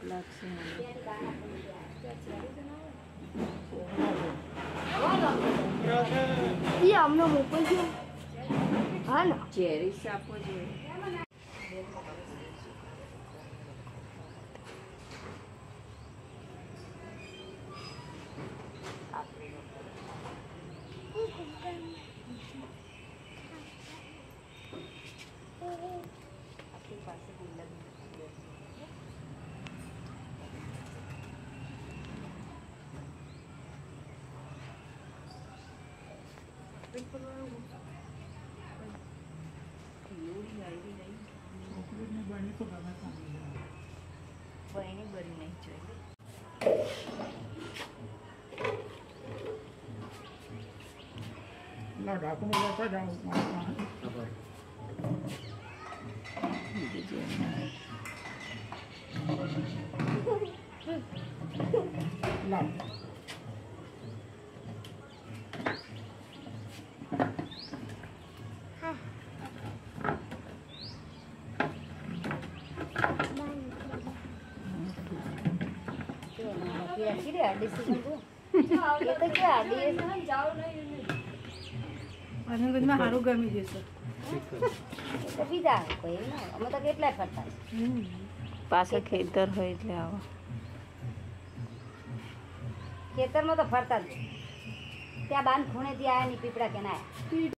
ये हमने मोकल्यो हाँ ना चेरीस आपको જોઈએ આપણી પાસે ગુલાબ બની નહીં જોઈએ ढाकू में जाता जाओ ला સારું ગમી જશે અમે તો કેટલાય ફરતા પાછળ ખેતર હોય એટલે આવો ખેતરમાં તો ફરતા જ ત્યાં બાંધ ખૂણેથી આયા ની પીપળા કે ના